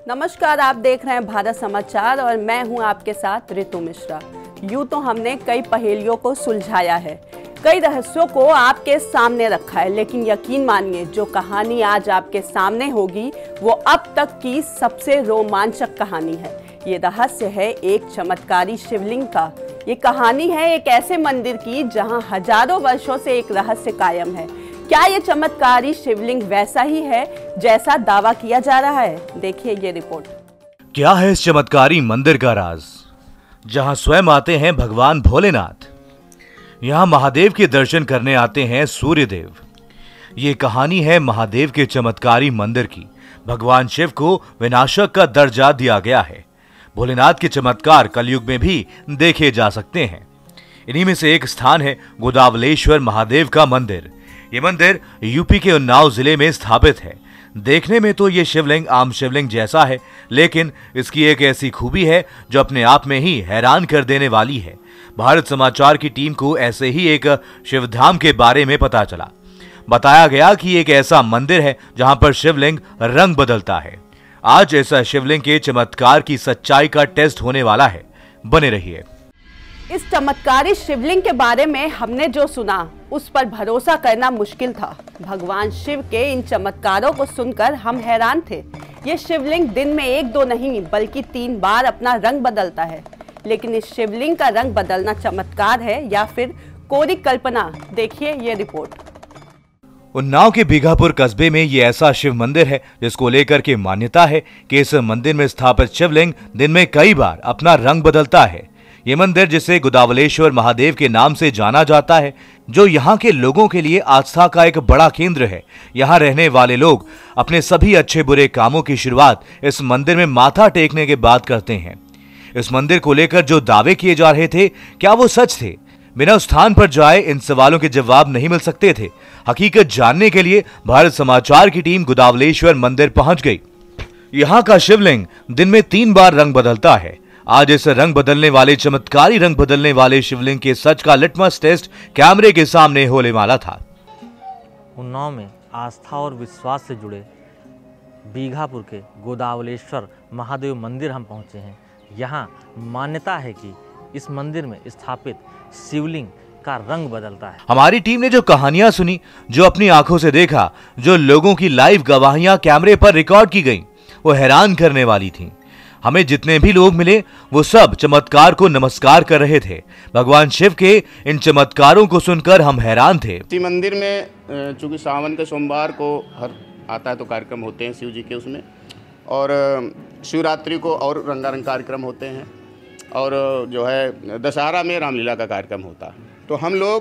नमस्कार, आप देख रहे हैं भारत समाचार और मैं हूं आपके साथ ऋतु मिश्रा। यूं तो हमने कई पहेलियों को सुलझाया है, कई रहस्यों को आपके सामने रखा है, लेकिन यकीन मानिए जो कहानी आज आपके सामने होगी वो अब तक की सबसे रोमांचक कहानी है। ये रहस्य है एक चमत्कारी शिवलिंग का। ये कहानी है एक ऐसे मंदिर की जहां हजारों वर्षों से एक रहस्य कायम है। क्या ये चमत्कारी शिवलिंग वैसा ही है जैसा दावा किया जा रहा है? देखिए ये रिपोर्ट। क्या है इस चमत्कारी मंदिर का राज, जहां स्वयं आते हैं भगवान भोलेनाथ। यहां महादेव के दर्शन करने आते हैं सूर्यदेव। ये कहानी है महादेव के चमत्कारी मंदिर की। भगवान शिव को विनाशक का दर्जा दिया गया है। भोलेनाथ के चमत्कार कलयुग में भी देखे जा सकते हैं। इन्हीं में से एक स्थान है गोदावलेश्वर महादेव का मंदिर। ये मंदिर यूपी के उन्नाव जिले में स्थापित है। देखने में तो ये शिवलिंग आम शिवलिंग जैसा है, लेकिन इसकी एक ऐसी खूबी है जो अपने आप में ही हैरान कर देने वाली है। भारत समाचार की टीम को ऐसे ही एक शिवधाम के बारे में पता चला। बताया गया कि एक ऐसा मंदिर है जहां पर शिवलिंग रंग बदलता है। आज ऐसा शिवलिंग के चमत्कार की सच्चाई का टेस्ट होने वाला है। बने रहिए। इस चमत्कारी शिवलिंग के बारे में हमने जो सुना उस पर भरोसा करना मुश्किल था। भगवान शिव के इन चमत्कारों को सुनकर हम हैरान थे। ये शिवलिंग दिन में एक दो नहीं बल्कि 3 बार अपना रंग बदलता है। लेकिन इस शिवलिंग का रंग बदलना चमत्कार है या फिर कोरी कल्पना? देखिए ये रिपोर्ट। उन्नाव के बीघापुर कस्बे में ये ऐसा शिव मंदिर है जिसको लेकर के मान्यता है कि इस मंदिर में स्थापित शिवलिंग दिन में कई बार अपना रंग बदलता है। ये मंदिर, जिसे गोदावलेश्वर महादेव के नाम से जाना जाता है, जो यहाँ के लोगों के लिए आस्था का एक बड़ा केंद्र है। यहाँ रहने वाले लोग अपने सभी अच्छे बुरे कामों की शुरुआत इस मंदिर में माथा टेकने के बाद करते हैं। इस मंदिर को लेकर जो दावे किए जा रहे थे, क्या वो सच थे? बिना उस स्थान पर जाए इन सवालों के जवाब नहीं मिल सकते थे। हकीकत जानने के लिए भारत समाचार की टीम गोदावलेश्वर मंदिर पहुंच गई। यहाँ का शिवलिंग दिन में 3 बार रंग बदलता है। आज इस रंग बदलने वाले चमत्कारी रंग बदलने वाले शिवलिंग के सच का लिटमस टेस्ट कैमरे के सामने होने वाला था। उन्नाव में आस्था और विश्वास से जुड़े बीघापुर के गोदावलेश्वर महादेव मंदिर हम पहुंचे हैं। यहाँ मान्यता है कि इस मंदिर में स्थापित शिवलिंग का रंग बदलता है। हमारी टीम ने जो कहानियां सुनी, जो अपनी आंखों से देखा, जो लोगों की लाइव गवाहियां कैमरे पर रिकॉर्ड की गईं, वो हैरान करने वाली थीं। हमें जितने भी लोग मिले वो सब चमत्कार को नमस्कार कर रहे थे। भगवान शिव के इन चमत्कारों को सुनकर हम हैरान थे। इसी मंदिर में चूँकि सावन के सोमवार को हर आता है तो कार्यक्रम होते हैं शिव जी के उसमें, और शिवरात्रि को और रंगारंग कार्यक्रम होते हैं, और जो है दशहरा में रामलीला का कार्यक्रम होता है। तो हम लोग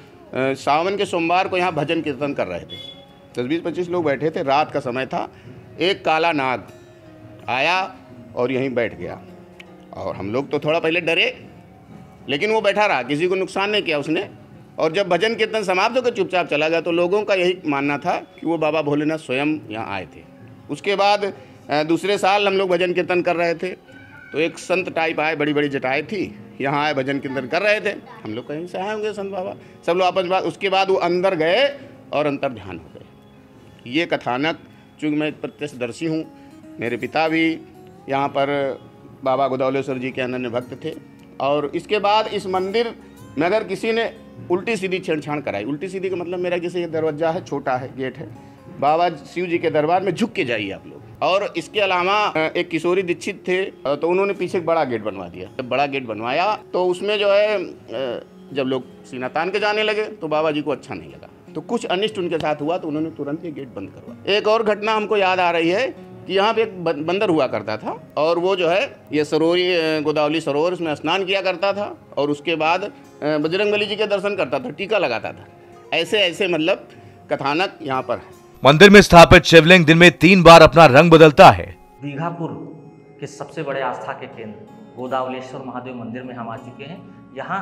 सावन के सोमवार को यहाँ भजन कीर्तन कर रहे थे। 10-20-25 लोग बैठे थे। रात का समय था। एक काला नाग आया और यहीं बैठ गया, और हम लोग तो थोड़ा पहले डरे, लेकिन वो बैठा रहा, किसी को नुकसान नहीं किया उसने। और जब भजन कीर्तन समाप्त होकर चुपचाप चला गया, तो लोगों का यही मानना था कि वो बाबा भोलेनाथ स्वयं यहाँ आए थे। उसके बाद दूसरे साल हम लोग भजन कीर्तन कर रहे थे, तो एक संत टाइप आए, बड़ी बड़ी जटाएँ थी, यहाँ आए भजन कीर्तन कर रहे थे। हम लोग कहीं से आए होंगे संत बाबा, सब लोग आपस बात। उसके बाद वो अंदर गए और अंतर ध्यान हो गए। ये कथानक, चूँकि मैं प्रत्यक्षदर्शी हूँ, मेरे पिता भी यहाँ पर बाबा गोदावलेश्वर जी के अनन्य भक्त थे। और इसके बाद इस मंदिर में अगर किसी ने उल्टी सीधी छेड़छाड़ कराई, उल्टी सीधी का मतलब मेरा किसी दरवाजा है, छोटा है, गेट है, बाबा शिव जी के दरबार में झुक के जाइए आप लोग। और इसके अलावा एक किशोरी दीक्षित थे, तो उन्होंने पीछे एक बड़ा गेट बनवा दिया। जब बड़ा गेट बनवाया तो उसमें जो है जब लोग सीना तान के जाने लगे तो बाबा जी को अच्छा नहीं लगा, तो कुछ अनिष्ट उनके साथ हुआ, तो उन्होंने तुरंत ये गेट बंद करवाया। एक और घटना हमको याद आ रही है कि यहाँ पे एक बंदर हुआ करता था, और वो जो है ये सरोवरी गोदावली सरोवर, उसमें स्नान किया करता था, और उसके बाद बजरंगबली जी के दर्शन करता था, टीका लगाता था। ऐसे ऐसे मतलब कथानक यहाँ पर है। मंदिर में स्थापित शिवलिंग दिन में 3 बार अपना रंग बदलता है। बीघापुर के सबसे बड़े आस्था के केंद्र गोदावलेश्वर महादेव मंदिर में हम आ चुके हैं। यहाँ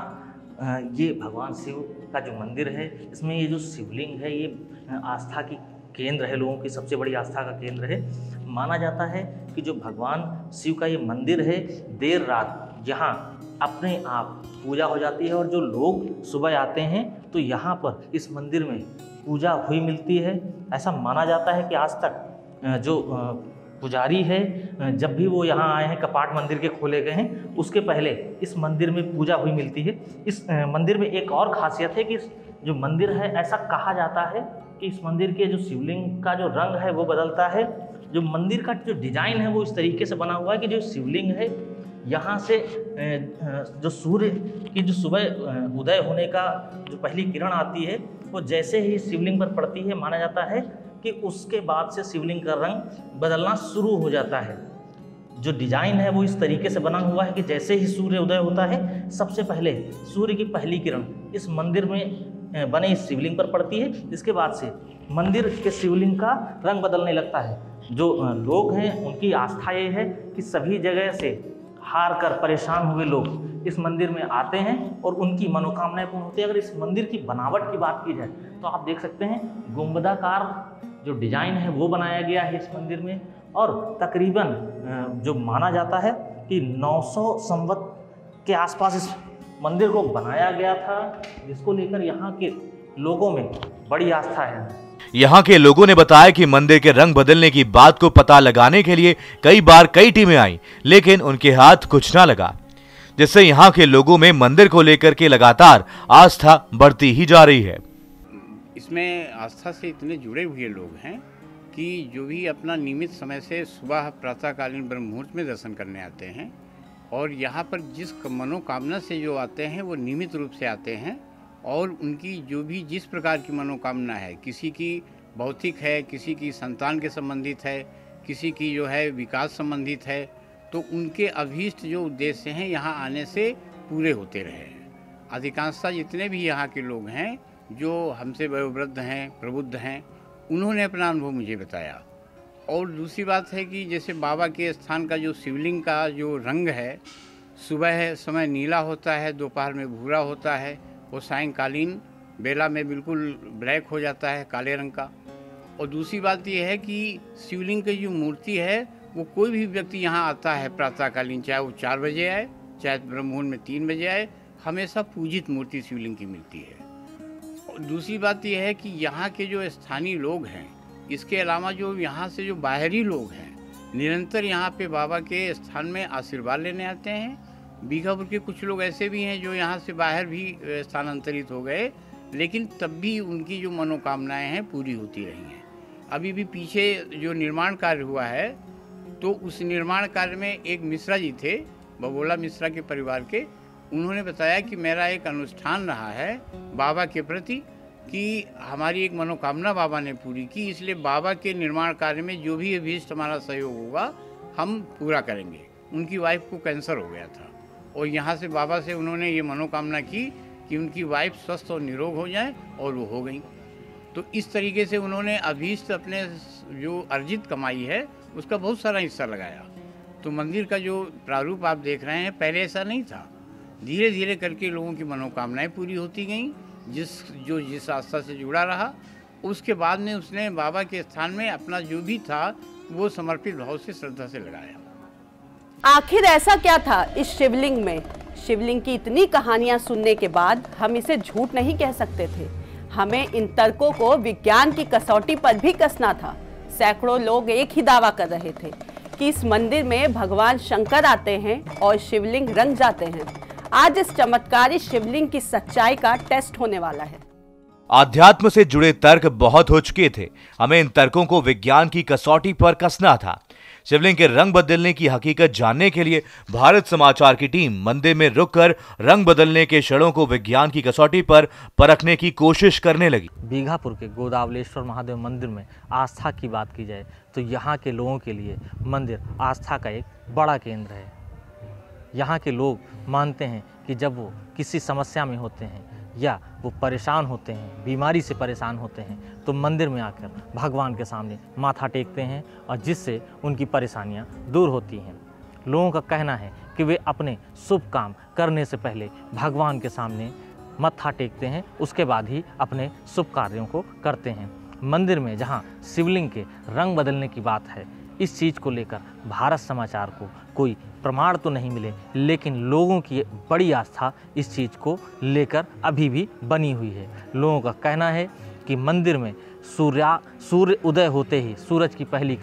ये भगवान शिव का जो मंदिर है, इसमें ये जो शिवलिंग है ये आस्था की केंद्र है, लोगों की सबसे बड़ी आस्था का केंद्र है। माना जाता है कि जो भगवान शिव का ये मंदिर है, देर रात यहाँ अपने आप पूजा हो जाती है, और जो लोग सुबह आते हैं तो यहाँ पर इस मंदिर में पूजा हुई मिलती है। ऐसा माना जाता है कि आज तक जो पुजारी है, जब भी वो यहाँ आए हैं, कपाट मंदिर के खोले गए हैं, उसके पहले इस मंदिर में पूजा हुई मिलती है। इस मंदिर में एक और खासियत है कि जो मंदिर है, ऐसा कहा जाता है कि इस मंदिर के जो शिवलिंग का जो रंग है वो बदलता है। जो मंदिर का जो डिजाइन है वो इस तरीके से बना हुआ है कि जो शिवलिंग है, यहाँ से जो सूर्य की जो सुबह उदय होने का जो पहली किरण आती है, वो जैसे ही शिवलिंग पर पड़ती है, माना जाता है कि उसके बाद से शिवलिंग का रंग बदलना शुरू हो जाता है। जो डिजाइन है वो इस तरीके से बना हुआ है कि जैसे ही सूर्य उदय होता है, सबसे पहले सूर्य की पहली किरण इस मंदिर में बने इस शिवलिंग पर पड़ती है। इसके बाद से मंदिर के शिवलिंग का रंग बदलने लगता है। जो लोग हैं उनकी आस्था ये है कि सभी जगह से हार कर परेशान हुए लोग इस मंदिर में आते हैं और उनकी मनोकामनाएं पूर्ण होती है। अगर इस मंदिर की बनावट की बात की जाए तो आप देख सकते हैं गुंबदाकार जो डिजाइन है वो बनाया गया है इस मंदिर में, और तकरीबन जो माना जाता है कि 900 संवत के आसपास इस मंदिर को बनाया गया था, जिसको लेकर यहाँ के लोगों में बड़ी आस्था है। यहाँ के लोगों ने बताया कि मंदिर के रंग बदलने की बात को पता लगाने के लिए कई बार कई टीमें आईं, लेकिन उनके हाथ कुछ ना लगा, जिससे यहाँ के लोगों में मंदिर को लेकर के लगातार आस्था बढ़ती ही जा रही है। इसमें आस्था से इतने जुड़े हुए लोग हैं कि जो भी अपना नियमित समय से सुबह प्रातःकालीन ब्रह्म मुहूर्त में दर्शन करने आते हैं, और यहाँ पर जिस मनोकामना से जो आते हैं वो नियमित रूप से आते हैं, और उनकी जो भी जिस प्रकार की मनोकामना है, किसी की भौतिक है, किसी की संतान के संबंधित है, किसी की जो है विकास संबंधित है, तो उनके अभीष्ट जो उद्देश्य हैं यहाँ आने से पूरे होते रहे हैं। अधिकांशतः जितने भी यहाँ के लोग हैं जो हमसे वयोवृद्ध हैं, प्रबुद्ध हैं, उन्होंने अपना अनुभव मुझे बताया। और दूसरी बात है कि जैसे बाबा के स्थान का जो शिवलिंग का जो रंग है, सुबह समय नीला होता है, दोपहर में भूरा होता है, वो सायंकालीन बेला में बिल्कुल ब्लैक हो जाता है, काले रंग का। और दूसरी बात ये है कि शिवलिंग की जो मूर्ति है वो कोई भी व्यक्ति यहाँ आता है प्रातःकालीन, चाहे वो 4 बजे आए, चाहे ब्रह्म मुहूर्त में 3 बजे आए, हमेशा पूजित मूर्ति शिवलिंग की मिलती है। और दूसरी बात यह है कि यहाँ के जो स्थानीय लोग हैं, इसके अलावा जो यहाँ से जो बाहरी लोग हैं, निरंतर यहाँ पे बाबा के स्थान में आशीर्वाद लेने आते हैं। बीघापुर के कुछ लोग ऐसे भी हैं जो यहाँ से बाहर भी स्थानांतरित हो गए, लेकिन तब भी उनकी जो मनोकामनाएं हैं पूरी होती रही हैं। अभी भी पीछे जो निर्माण कार्य हुआ है, तो उस निर्माण कार्य में एक मिश्रा जी थे, बबोला मिश्रा के परिवार के, उन्होंने बताया कि मेरा एक अनुष्ठान रहा है बाबा के प्रति कि हमारी एक मनोकामना बाबा ने पूरी की, इसलिए बाबा के निर्माण कार्य में जो भी अभीष्ट हमारा सहयोग होगा हम पूरा करेंगे। उनकी वाइफ को कैंसर हो गया था और यहाँ से बाबा से उन्होंने ये मनोकामना की कि उनकी वाइफ स्वस्थ और निरोग हो जाए, और वो हो गई। तो इस तरीके से उन्होंने अभीष्ट अपने जो अर्जित कमाई है उसका बहुत सारा हिस्सा लगाया। तो मंदिर का जो प्रारूप आप देख रहे हैं, पहले ऐसा नहीं था। धीरे धीरे करके लोगों की मनोकामनाएं पूरी होती गईं, जिस आस्था से जुड़ा रहा, उसके बाद में उसने बाबा के स्थान में अपना जो भी था वो समर्पित भाव से श्रद्धा से लगाया। आखिर ऐसा क्या था इस शिवलिंग में? शिवलिंग की इतनी कहानियां सुनने के बाद हम इसे झूठ नहीं कह सकते थे। हमें इन तर्कों को विज्ञान की कसौटी पर भी कसना था। सैकड़ों लोग एक ही दावा कर रहे थे कि इस मंदिर में भगवान शंकर आते हैं और शिवलिंग रंग जाते हैं। आज इस चमत्कारी शिवलिंग की सच्चाई का टेस्ट होने वाला है। आध्यात्म से जुड़े तर्क बहुत हो चुके थे, हमें इन तर्कों को विज्ञान की कसौटी पर कसना था। शिवलिंग के रंग बदलने की हकीकत जानने के लिए भारत समाचार की टीम मंदिर में रुककर रंग बदलने के क्षणों को विज्ञान की कसौटी पर परखने की कोशिश करने लगी। बीघापुर के गोदावलेश्वर महादेव मंदिर में आस्था की बात की जाए तो यहाँ के लोगों के लिए मंदिर आस्था का एक बड़ा केंद्र है। यहाँ के लोग मानते हैं कि जब वो किसी समस्या में होते हैं या वो परेशान होते हैं, बीमारी से परेशान होते हैं, तो मंदिर में आकर भगवान के सामने माथा टेकते हैं और जिससे उनकी परेशानियां दूर होती हैं। लोगों का कहना है कि वे अपने शुभ काम करने से पहले भगवान के सामने माथा टेकते हैं, उसके बाद ही अपने शुभ कार्यों को करते हैं। मंदिर में जहां शिवलिंग के रंग बदलने की बात है, इस चीज़ को लेकर भारत समाचार को कोई प्रमाण तो नहीं मिले, लेकिन लोगों की बड़ी आस्था इस चीज़ को लेकर अभी भी बनी हुई है। लोगों का कहना है कि मंदिर में सूर्य उदय होते ही सूरज की पहली किरण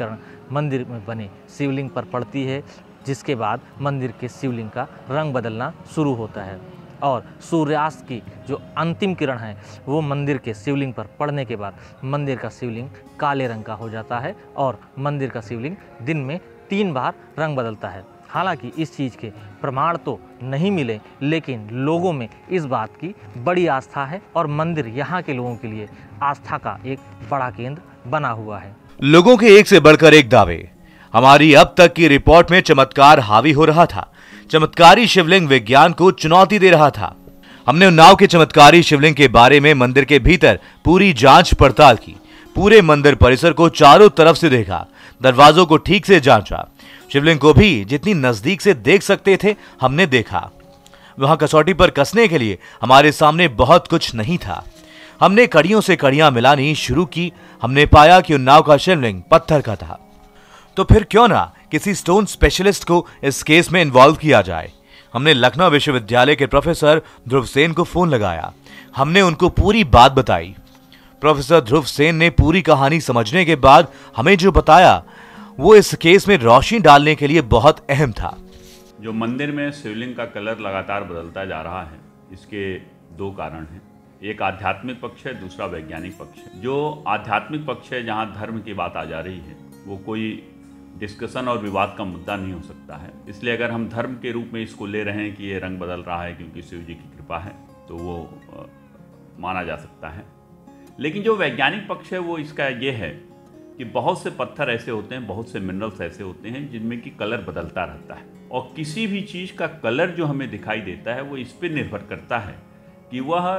मंदिर में बने शिवलिंग पर पड़ती है, जिसके बाद मंदिर के शिवलिंग का रंग बदलना शुरू होता है और सूर्यास्त की जो अंतिम किरण है वो मंदिर के शिवलिंग पर पड़ने के बाद मंदिर का शिवलिंग काले रंग का हो जाता है और मंदिर का शिवलिंग दिन में 3 बार रंग बदलता है। हालांकि इस चीज़ के प्रमाण तो नहीं मिले, लेकिन लोगों में इस बात की बड़ी आस्था है और मंदिर यहाँ के लोगों के लिए आस्था का एक बड़ा केंद्र बना हुआ है। लोगों के एक से बढ़कर एक दावे। हमारी अब तक की रिपोर्ट में चमत्कार हावी हो रहा था। चमत्कारी शिवलिंग विज्ञान को चुनौती दे रहा था। हमने उन्नाव के चमत्कारी शिवलिंग के बारे में मंदिर के भीतर पूरी जांच पड़ताल की। पूरे मंदिर परिसर को चारों तरफ से देखा, दरवाजों को ठीक से जांचा, शिवलिंग को भी जितनी नजदीक से देख सकते थे हमने देखा। वहां कसौटी पर कसने के लिए हमारे सामने बहुत कुछ नहीं था। हमने कड़ियों से कड़ियां मिलानी शुरू की। हमने पाया कि उन्नाव का शिवलिंग पत्थर का था। तो फिर क्यों ना किसी स्टोन स्पेशलिस्ट को इस केस में इन्वॉल्व किया जाए। हमने लखनऊ विश्वविद्यालय के प्रोफेसर ध्रुव सेन को फोन लगाया। हमने उनको पूरी बात बताई। प्रोफेसर ध्रुव सेन ने पूरी कहानी समझने के बाद हमें जो बताया वो इस केस में रोशनी डालने के लिए बहुत अहम था। जो मंदिर में शिवलिंग का कलर लगातार बदलता जा रहा है, इसके 2 कारण हैं। एक आध्यात्मिक पक्ष है, दूसरा वैज्ञानिक पक्ष है। जो आध्यात्मिक पक्ष है, जहाँ धर्म की बात आ जा रही है, वो कोई डिस्कशन और विवाद का मुद्दा नहीं हो सकता है। इसलिए अगर हम धर्म के रूप में इसको ले रहे हैं कि ये रंग बदल रहा है क्योंकि शिव जी की कृपा है, तो वो माना जा सकता है। लेकिन जो वैज्ञानिक पक्ष है वो इसका ये है कि बहुत से पत्थर ऐसे होते हैं, बहुत से मिनरल्स ऐसे होते हैं जिनमें कि कलर बदलता रहता है और किसी भी चीज़ का कलर जो हमें दिखाई देता है वो इस पर निर्भर करता है कि वह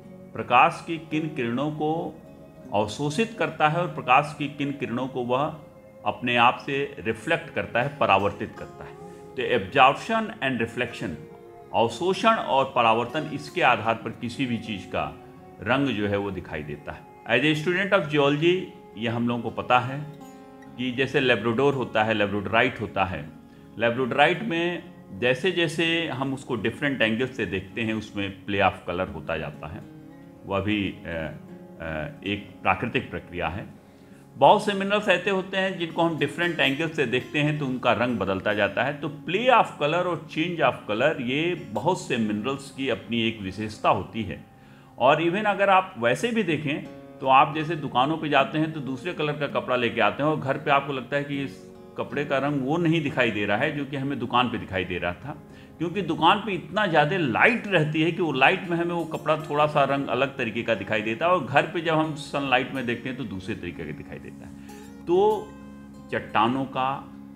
प्रकाश की किन किरणों को अवशोषित करता है और प्रकाश की किन किरणों को वह अपने आप से रिफ्लेक्ट करता है, परावर्तित करता है। तो एब्जॉर्प्शन एंड रिफ्लेक्शन, अवशोषण और परावर्तन, इसके आधार पर किसी भी चीज़ का रंग जो है वो दिखाई देता है। As a student of geology ये हम लोगों को पता है कि जैसे लेब्राडोर होता है, लेब्राडोराइट होता है। लेब्राडोराइट में जैसे जैसे हम उसको डिफरेंट एंगल से देखते हैं उसमें प्ले ऑफ कलर होता जाता है। वह भी एक प्राकृतिक प्रक्रिया है। बहुत से मिनरल्स ऐसे होते हैं जिनको हम डिफरेंट एंगल से देखते हैं तो उनका रंग बदलता जाता है। तो प्ले ऑफ कलर और चेंज ऑफ कलर ये बहुत से मिनरल्स की अपनी एक विशेषता होती है। और इवन अगर आप वैसे भी देखें तो आप जैसे दुकानों पे जाते हैं तो दूसरे कलर का कपड़ा लेके आते हैं और घर पे आपको लगता है कि इस कपड़े का रंग वो नहीं दिखाई दे रहा है जो कि हमें दुकान पे दिखाई दे रहा था, क्योंकि दुकान पे इतना ज़्यादा लाइट रहती है कि वो लाइट में हमें वो कपड़ा थोड़ा सा रंग अलग तरीके का दिखाई देता है और घर पे जब हम सनलाइट में देखते हैं तो दूसरे तरीके का दिखाई देता है। तो चट्टानों का,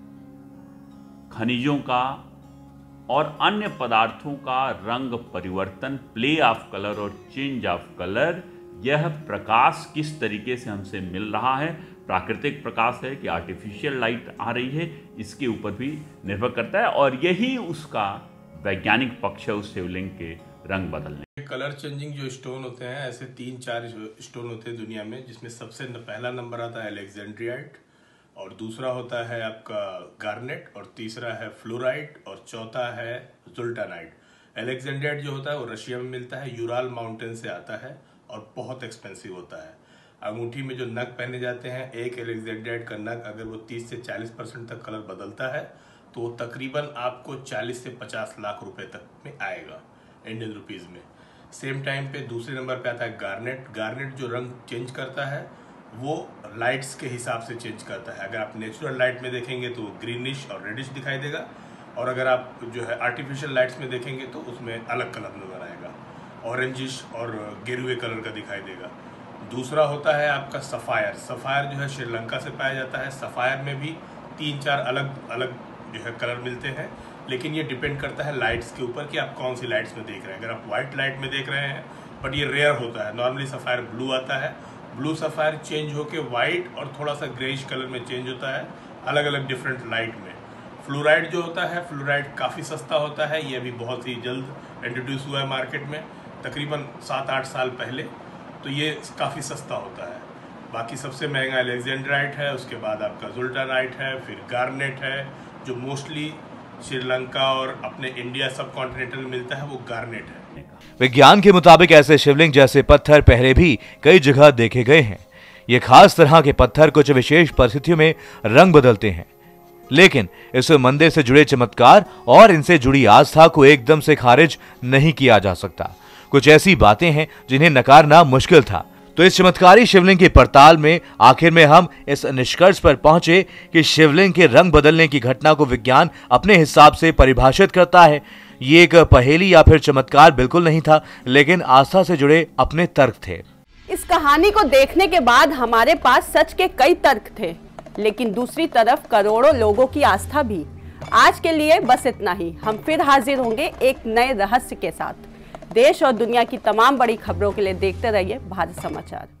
खनिजों का और अन्य पदार्थों का रंग परिवर्तन, प्ले ऑफ कलर और चेंज ऑफ कलर, यह प्रकाश किस तरीके से हमसे मिल रहा है, प्राकृतिक प्रकाश है कि आर्टिफिशियल लाइट आ रही है, इसके ऊपर भी निर्भर करता है। और यही उसका वैज्ञानिक पक्ष है उस शिवलिंग के रंग बदलने। कलर चेंजिंग जो स्टोन होते हैं, ऐसे 3-4 स्टोन होते हैं दुनिया में, जिसमें सबसे पहला नंबर आता है अलेक्जेंड्रियाइट और दूसरा होता है आपका गार्नेट और तीसरा है फ्लोराइट और चौथा है जुल्टानाइट। अलेक्जेंड्रियाइट जो होता है वो रशिया में मिलता है, यूराल माउंटेन से आता है और बहुत एक्सपेंसिव होता है। अंगूठी में जो नग पहने जाते हैं, एक अलेक्जेंड्रियाइट का नग अगर वो 30 से 40% तक कलर बदलता है तो वो तकरीबन आपको 40 से 50 लाख रुपए तक में आएगा इंडियन रुपीज़ में। सेम टाइम पे दूसरे नंबर पे आता है गार्नेट। गार्नेट जो रंग चेंज करता है वो लाइट्स के हिसाब से चेंज करता है। अगर आप नेचुरल लाइट में देखेंगे तो ग्रीनिश और रेडिश दिखाई देगा और अगर आप जो है आर्टिफिशियल लाइट्स में देखेंगे तो उसमें अलग कलर नजर आएगा, ऑरेंजिश और गेरुए कलर का दिखाई देगा। दूसरा होता है आपका सफ़ायर। सफ़ायर जो है श्रीलंका से पाया जाता है। सफ़ायर में भी 3-4 अलग अलग जो है कलर मिलते हैं, लेकिन ये डिपेंड करता है लाइट्स के ऊपर कि आप कौन सी लाइट्स में देख रहे हैं। अगर आप वाइट लाइट में देख रहे हैं, बट ये रेयर होता है, नॉर्मली सफ़ायर ब्लू आता है। ब्लू सफ़ायर चेंज होके वाइट और थोड़ा सा ग्रेइश कलर में चेंज होता है, अलग अलग डिफरेंट लाइट में। फ्लोराइड जो होता है, फ्लोराइड काफ़ी सस्ता होता है। ये अभी बहुत ही जल्द इंट्रोड्यूस हुआ है मार्केट में, तकरीबन 7-8 साल पहले, तो ये काफ़ी सस्ता होता है। बाकी सबसे महंगा अलेक्जेंड्राइट है, उसके बाद आपका जुल्टानाइट है, फिर गार्नेट है जो मोस्टली श्रीलंका और अपने इंडिया सब कॉन्टिनेंटल में मिलता है, वो गार्नेट है। विज्ञान के मुताबिक ऐसे शिवलिंग जैसे पत्थर पहले भी कई जगह देखे गए हैं। ये खास तरह के पत्थर कुछ विशेष परिस्थितियों में रंग बदलते हैं, लेकिन इस मंदिर से जुड़े चमत्कार और इनसे जुड़ी आस्था को एकदम से खारिज नहीं किया जा सकता। कुछ ऐसी बातें हैं जिन्हें नकारना मुश्किल था। तो इस चमत्कारी शिवलिंग की पड़ताल में आखिर में हम इस निष्कर्ष पर पहुंचे कि शिवलिंग के रंग बदलने की घटना को विज्ञान अपने हिसाब से परिभाषित करता है। ये एक पहेली या फिर चमत्कार बिल्कुल नहीं था, लेकिन आस्था से जुड़े अपने तर्क थे। इस कहानी को देखने के बाद हमारे पास सच के कई तर्क थे, लेकिन दूसरी तरफ करोड़ों लोगों की आस्था भी। आज के लिए बस इतना ही। हम फिर हाजिर होंगे एक नए रहस्य के साथ। देश और दुनिया की तमाम बड़ी खबरों के लिए देखते रहिए भारत समाचार।